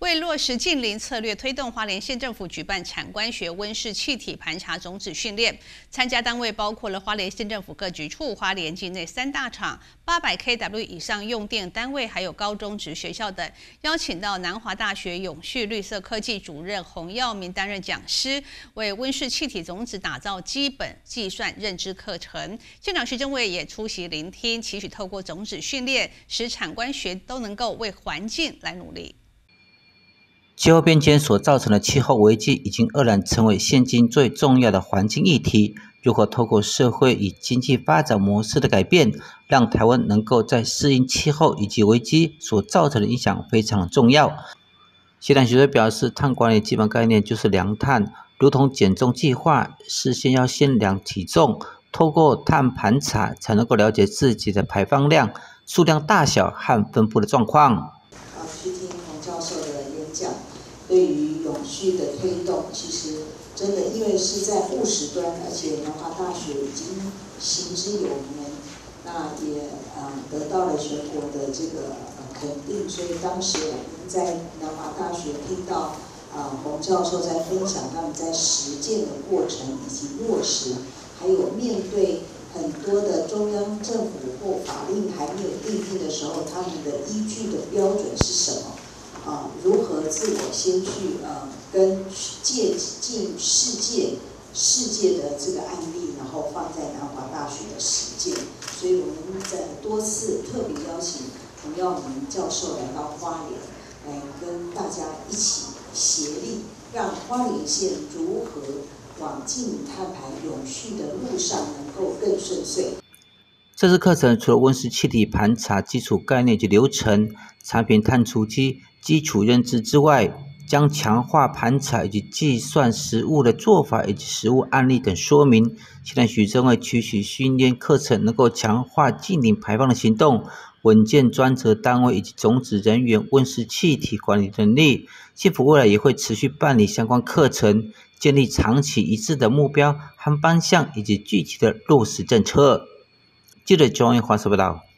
为落实净零策略，推动花莲县政府举办产官学温室气体盘查种子训练。参加单位包括了花莲县政府各局处、花莲境内3大厂、800 kW 以上用电单位，还有高中职学校等。邀请到南华大学永续绿色科技主任洪耀明担任讲师，为温室气体种子打造基本计算认知课程。县长徐正伟也出席聆听，期许透过种子训练，使产官学都能够为环境来努力。 气候变迁所造成的气候危机已经愕然成为现今最重要的环境议题。如何透过社会与经济发展模式的改变，让台湾能够在适应气候以及危机所造成的影响非常重要。县长徐正伟表示，碳管理基本概念就是量碳，如同减重计划，事先要先量体重，透过碳盘查才能够了解自己的排放量、数量大小和分布的状况。 去听洪教授的演讲。对于永续的推动，其实真的因为是在务实端，而且南华大学已经行之有年，那也得到了全国的这个肯定，所以当时我们在南华大学听到洪教授在分享他们在实践的过程以及落实，还有面对很多的中央政府或法令还没有定定的时候，他们的依据的标准是什么？如何自我先去跟借鉴世界的这个案例，然后放在南华大学的实践。所以我们在多次特别邀请洪耀明教授来到花莲，来跟大家一起协力，让花莲县如何往净零碳排永续的路上能够更顺遂。 这次课程除了温室气体盘查基础概念及流程、产品碳足迹基础认知之外，将强化盘查以及计算实务的做法以及实务案例等说明。现在徐正伟期许训练课程能够强化净零排放的行动，稳健专责单位以及种子人员温室气体管理能力。县府未来也会持续办理相关课程，建立长期一致的目标和方向以及具体的落实政策。记者庄彦华报道。